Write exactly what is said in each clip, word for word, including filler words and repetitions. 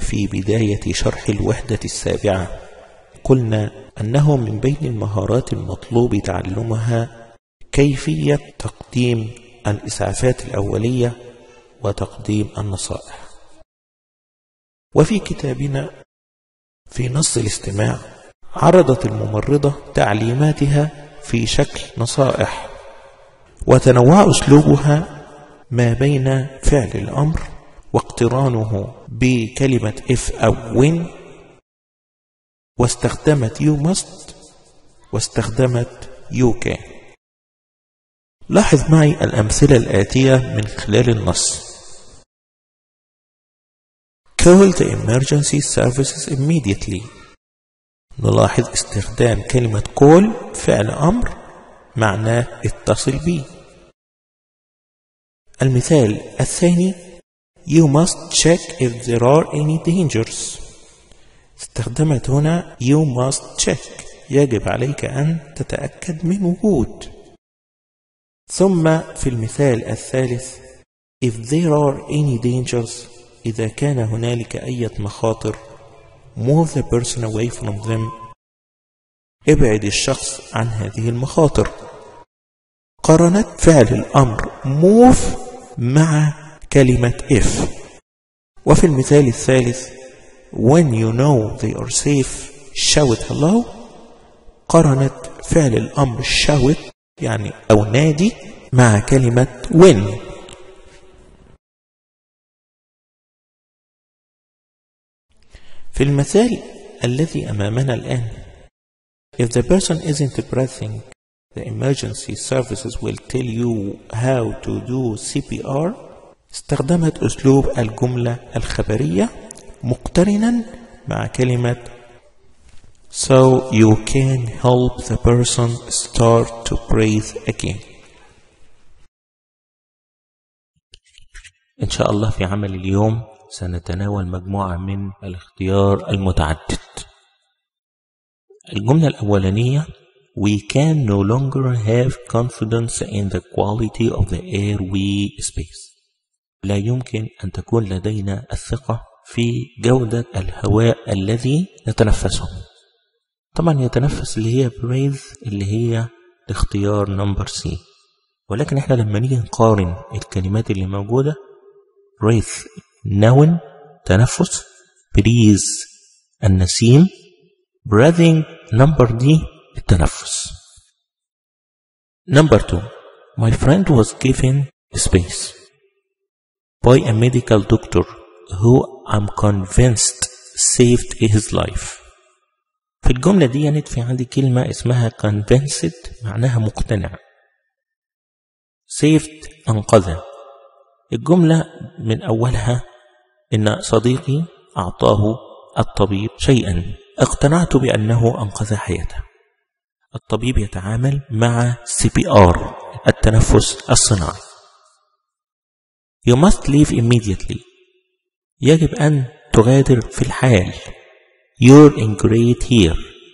في بداية شرح الوحدة السابعة قلنا أنه من بين المهارات المطلوب تعلمها كيفية تقديم الإسعافات الأولية وتقديم النصائح. وفي كتابنا في نص الاستماع عرضت الممرضة تعليماتها في شكل نصائح، وتنوع أسلوبها ما بين فعل الأمر واقترانه بكلمة if أو when، واستخدمت you must واستخدمت you can. لاحظ معي الأمثلة الآتية من خلال النص. Call the emergency services immediately. نلاحظ استخدام كلمة call فعل أمر معناه اتصل بي. المثال الثاني You must check if there are any dangers. استخدمت هنا You must check، يجب عليك أن تتأكد من وجود. ثم في المثال الثالث If there are any dangers، إذا كان هنالك أي مخاطر move the person away from them، ابعد الشخص عن هذه المخاطر. قارنت فعل الأمر move مع كلمة if. وفي المثال الثالث when you know they are safe shout hello، قارنت فعل الأمر shout يعني أو نادي مع كلمة when. في المثال الذي أمامنا الآن If the person isn't breathing, the emergency services will tell you how to do C P R. استخدمت أسلوب الجملة الخبرية مقترنا مع كلمة so you can help the person start to breathe again. إن شاء الله في عمل اليوم سنتناول مجموعة من الاختيار المتعدد. الجملة الأولانية We can no longer have confidence in the quality of the air we space. لا يمكن أن تكون لدينا الثقة في جودة الهواء الذي نتنفسه. طبعا يتنفس اللي هي breathe اللي هي الاختيار نمبر سي، ولكن احنا لما نيجي نقارن الكلمات اللي موجودة breathe noun تنفس، breeze النسيم، breathing نمبر دي التنفس. Number two My friend was given space by a medical doctor who I'm convinced saved his life. في الجملة دي يعني في عندي كلمة اسمها convinced معناها مقتنع، saved أنقذ. الجملة من أولها إن صديقي أعطاه الطبيب شيئا اقتنعت بأنه أنقذ حياته. الطبيب يتعامل مع سي بي آر التنفس الصناعي. You must leave immediately يجب أن تغادر في الحال. You're in great here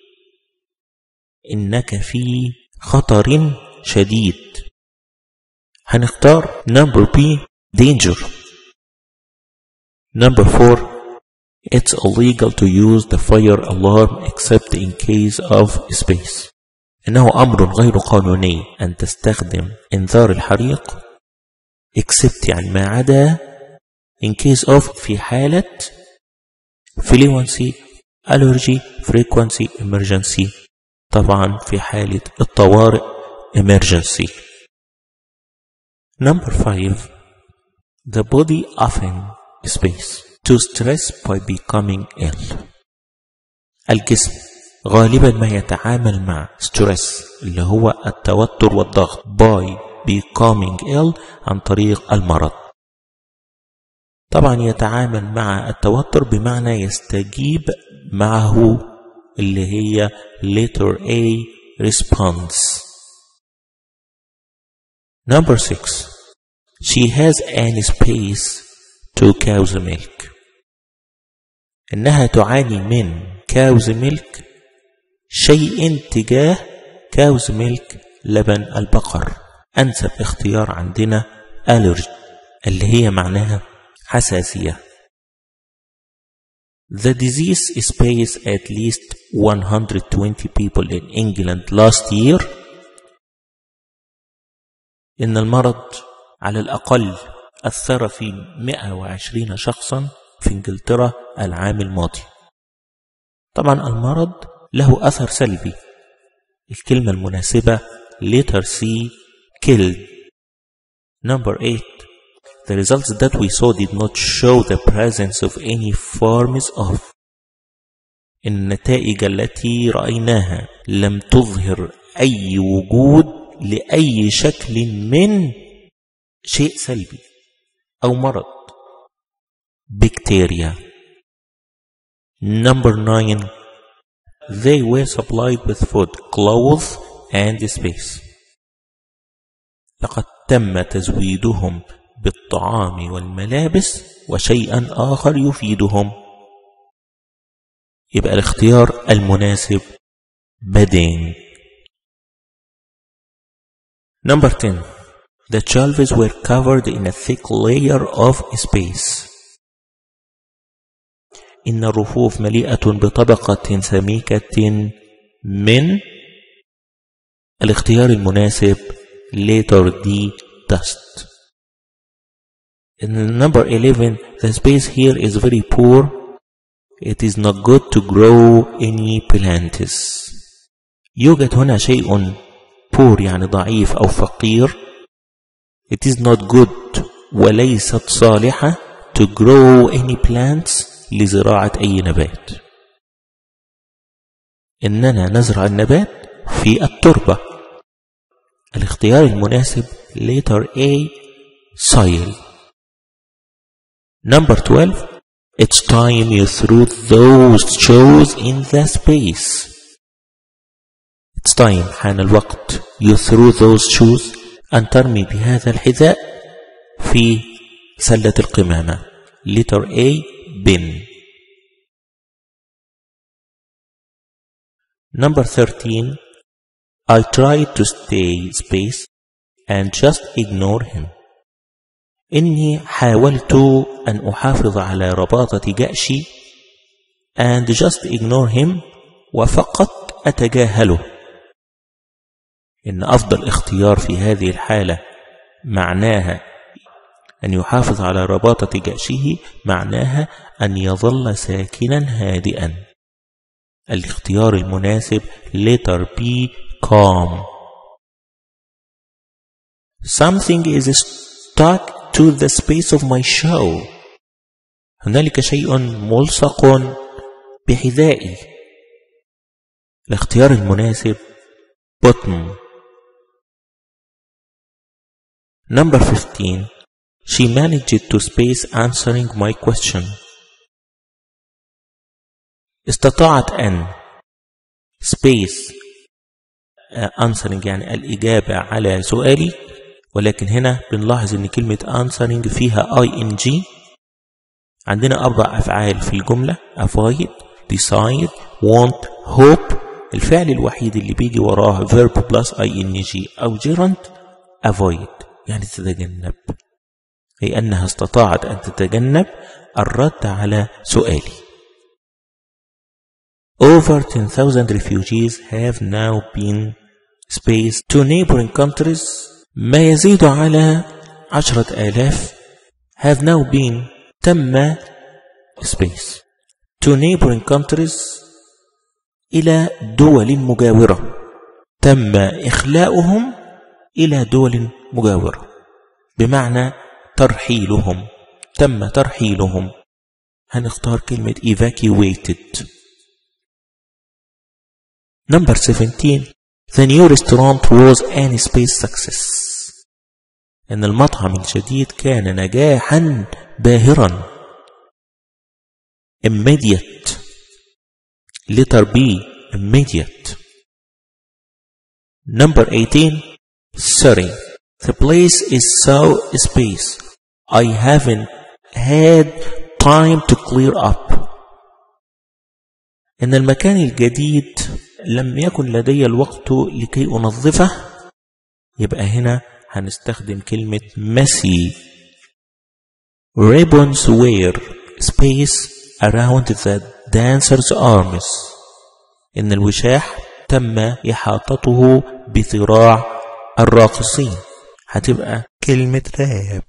إنك في خطر شديد. هنختار number B danger. Number four It's illegal to use the fire alarm except in case of space. إنه أمر غير قانوني أن تستخدم إنذار الحريق except يعني ما عدا in case of في حالة fluency allergy frequency emergency، طبعا في حالة الطوارئ emergency. Number five The body often space to stress by becoming ill. الجسم غالبا ما يتعامل مع stress اللي هو التوتر والضغط by becoming ill عن طريق المرض. طبعا يتعامل مع التوتر بمعنى يستجيب معه اللي هي letter A response. Number six She has any space to cow's milk. إنها تعاني من cow's milk شيء تجاه cow's milk لبن البقر. أنسب اختيار عندنا allergy اللي هي معناها حساسية. The disease spaced at least one hundred twenty people in England last year. إن المرض على الأقل أثر في مئة وعشرين شخصا في إنجلترا العام الماضي. طبعا المرض له أثر سلبي. الكلمة المناسبة letter C killed. Number eight. The results that we saw did not show the presence of any forms of. النتائج التي رأيناها لم تظهر أي وجود لأي شكل من شيء سلبي أو مرض. Bacteria. Number nine. They were supplied with food, clothes and space. لقد تم تزويدهم بالطعام والملابس وشيئا آخر يفيدهم. يبقى الاختيار المناسب bedding. Number ten. The shelves were covered in a thick layer of space. إن الرفوف مليئة بطبقة سميكة من. الاختيار المناسب letter D dust. In number eleven, the space here is very poor. It is not good to grow any plants. يوجد هنا شيء poor يعني ضعيف أو فقير. It is not good وليست صالحة to grow any plants لزراعة أي نبات. إننا نزرع النبات في التربة. الاختيار المناسب letter A soil. Number twelve. It's time you threw those shoes in the space. It's time حان الوقت you threw those shoes أن ترمي بهذا الحذاء في سلة القمامة. letter A bin. Number thirteen. I tried to stay space and just ignore him. إني حاولت أن أحافظ على رباطة جأشي and just ignore him وفقط أتجاهله. إن أفضل اختيار في هذه الحالة معناها أن يحافظ على رباطة جأشه، معناها أن يظل ساكنا هادئا. الاختيار المناسب letter B calm. Something is stuck to the space of my shoe. هنالك شيء ملصق بحذائي. الاختيار المناسب bottom. Number fifteen. She managed to space answering my question. استطاعت أن space answering يعني الإجابة على سؤالي، ولكن هنا بنلاحظ أن كلمة answering فيها ing. عندنا أربع أفعال في الجملة: avoid, decide, want, hope. الفعل الوحيد اللي بيجي وراه verb plus ing أو gerund avoid يعني تتجنب، أي أنها استطاعت أن تتجنب الرد على سؤالي. Over ten thousand refugees have now been spaced to neighboring countries. ما يزيد على عشرة آلاف have now been تم space to neighboring countries إلى دول مجاورة. تم إخلاؤهم إلى دول مجاورة بمعنى ترحيلهم. تم ترحيلهم. هنختار كلمة evacuated. Number seventeen. The new restaurant was an space success. إن المطعم الجديد كان نجاحا باهرا. Immediate. Letter B immediate. Number eighteen. Sorry, the place is so space. I haven't had time to clear up. إن المكان الجديد لم يكن لدي الوقت لكي أنظفه. يبقى هنا هنستخدم كلمة messy. Ribbons were space around the dancers' arms. إن الوشاح تم إحاطته بذراع الراقصين. هتبقى كلمة راب.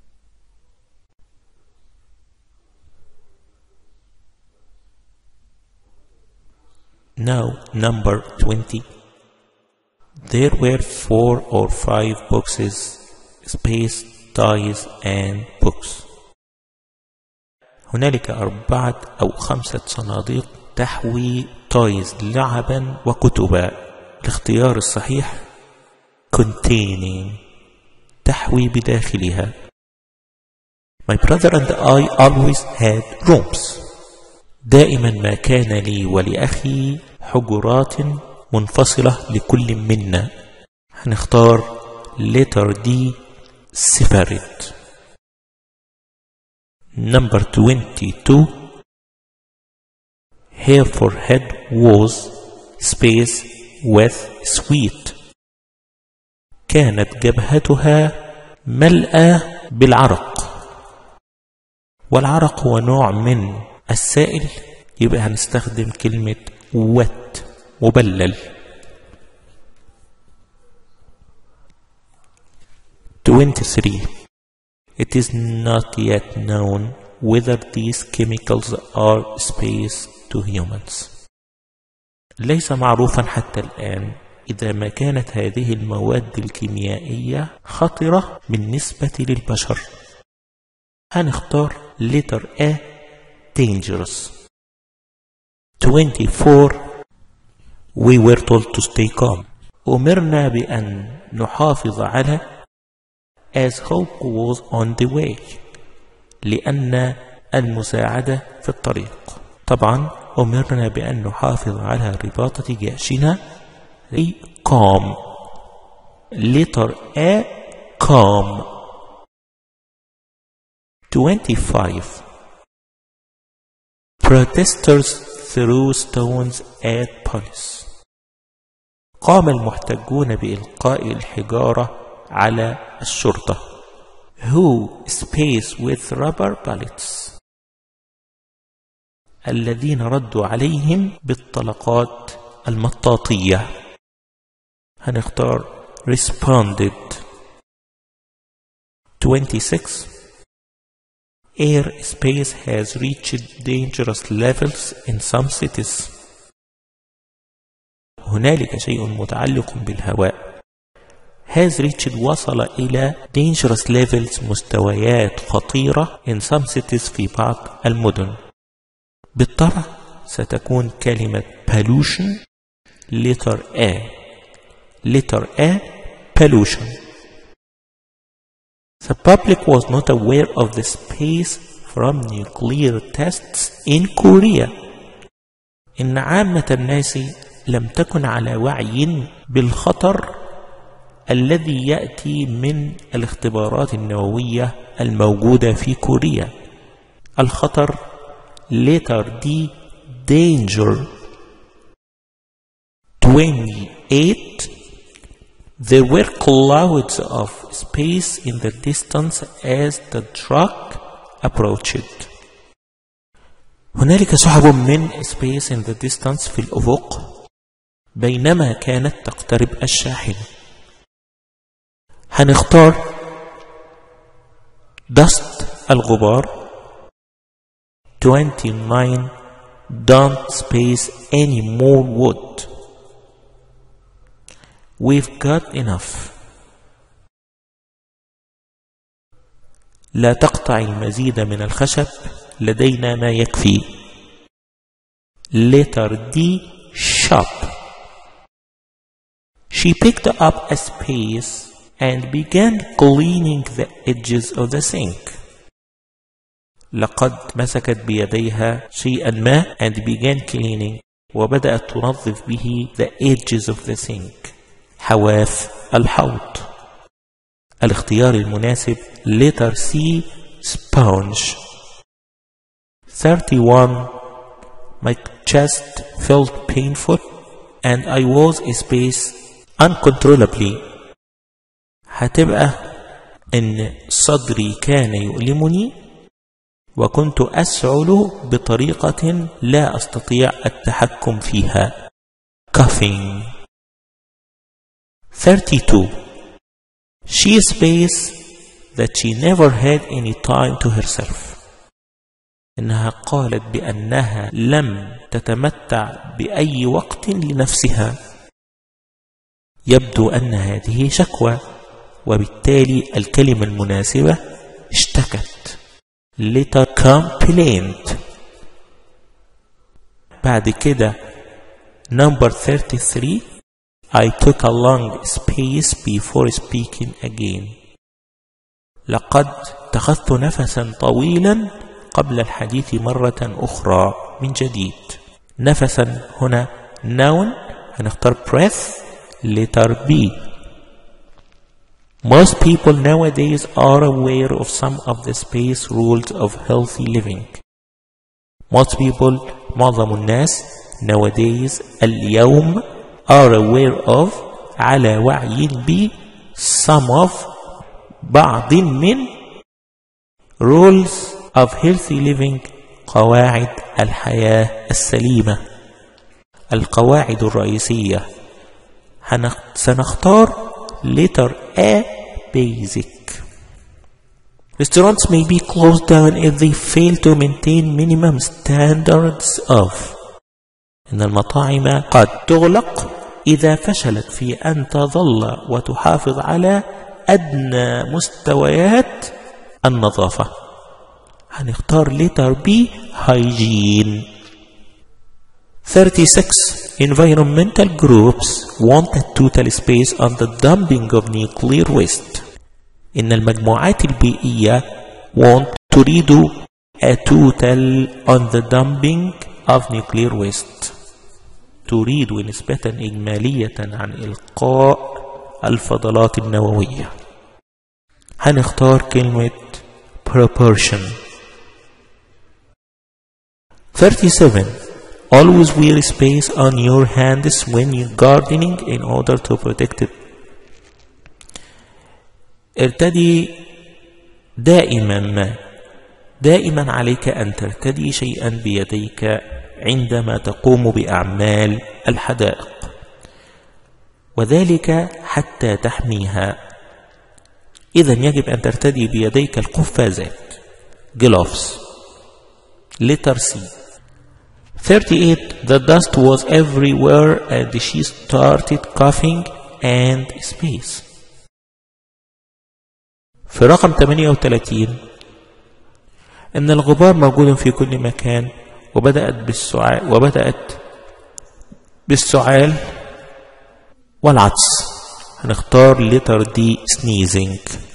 Now number twenty. There were four or five boxes, space, toys and books. هنالك أربعة أو خمسة صناديق تحوي toys لعبا وكتبا. الاختيار الصحيح containing تحوي بداخلها. My brother and I always had rooms. دائما ما كان لي ولأخي حجرات منفصلة لكل منا. هنختار letter D separate. Number twenty-two. Her forehead was space with sweet. كانت جبهتها ملأى بالعرق. والعرق هو نوع من السائل، يبقى هنستخدم كلمة wet مبلل. twenty-three. It is not yet known whether these chemicals are space to humans. ليس معروفا حتى الآن إذا ما كانت هذه المواد الكيميائية خطرة بالنسبة للبشر. هنختار letter A dangerous. twenty-four. We were told to stay calm. أمرنا بأن نحافظ على as help was on the way. لأن المساعدة في الطريق. طبعا أمرنا بأن نحافظ على رباطة جأشنا. calm. letter A calm. twenty-five. Protesters threw stones at police. قام المحتجون بإلقاء الحجارة على الشرطة. who space with rubber bullets. الذين ردوا عليهم بالطلقات المطاطية. هنختار responded. twenty-six. Air space has reached dangerous levels in some cities. هنالك شيء متعلق بالهواء. has reached وصل إلى dangerous levels مستويات خطيرة in some cities في بعض المدن. بالطبع ستكون كلمة pollution letter A. letter A pollution. The public was not aware of the space from nuclear tests in Korea. إن عامة الناس لم تكن على وعي بالخطر الذي يأتي من الاختبارات النووية الموجودة في كوريا. الخطر letter D danger. twenty-eight. There were clouds of space in the distance as the truck approached. هنالك سحب من space in the distance في الأفق بينما كانت تقترب الشاحنة. هنختار dust الغبار. twenty-nine. Don't space any more wood. We've got enough. لا تقطع المزيد من الخشب، لدينا ما يكفي. letter D shop. She picked up a space and began cleaning the edges of the sink. لقد مسكت بيديها شيئا ما and began cleaning وبدأت تنظف به the edges of the sink حواف الحوض. الاختيار المناسب letter C sponge. thirty-one. My chest felt painful and I was a space uncontrollably. هتبقى ان صدري كان يؤلمني وكنت أسعل بطريقة لا أستطيع التحكم فيها. coughing. thirty-two. She space that she never had any time to herself. إنها قالت بأنها لم تتمتع بأي وقت لنفسها. يبدو أن هذه شكوى، وبالتالي الكلمة المناسبة اشتكت. later complained. بعد كده number thirty-three. I took a long space before speaking again. لقد اتخذت نفسا طويلا قبل الحديث مرة أخرى من جديد. نفسا هنا noun، هنختار breath. letter B. Most people nowadays are aware of some of the space rules of healthy living. Most people معظم الناس nowadays اليوم are aware of على وعي ب some of بعض من rules of healthy living قواعد الحياة السليمة. القواعد الرئيسية سنختار letter A basic. Restaurants may be closed down if they fail to maintain minimum standards of. إن المطاعم قد تغلق إذا فشلت في أن تظل وتحافظ على أدنى مستويات النظافة. هنختار letter B hygiene. thirty-six. Environmental groups want a total space on the dumping of nuclear waste. إن المجموعات البيئية want تريد a total on the dumping of nuclear waste. تريد نسبة إجمالية عن إلقاء الفضلات النووية. هنختار كلمة proportion. thirty-seven. Always wear space on your hands when you're gardening in order to protect it. ارتدي دائما ما دائما عليك أن ترتدي شيئا بيديك عندما تقوم بأعمال الحدائق، وذلك حتى تحميها. إذن يجب أن ترتدي بيديك القفازات gloves. letter C. thirty-eight. The dust was everywhere and she started coughing and space. في رقم ثمانية وثلاثين إن الغبار موجود في كل مكان وبدأت بالسعال وبدأت بالسعال والعطس. هنختار letter D sneezing.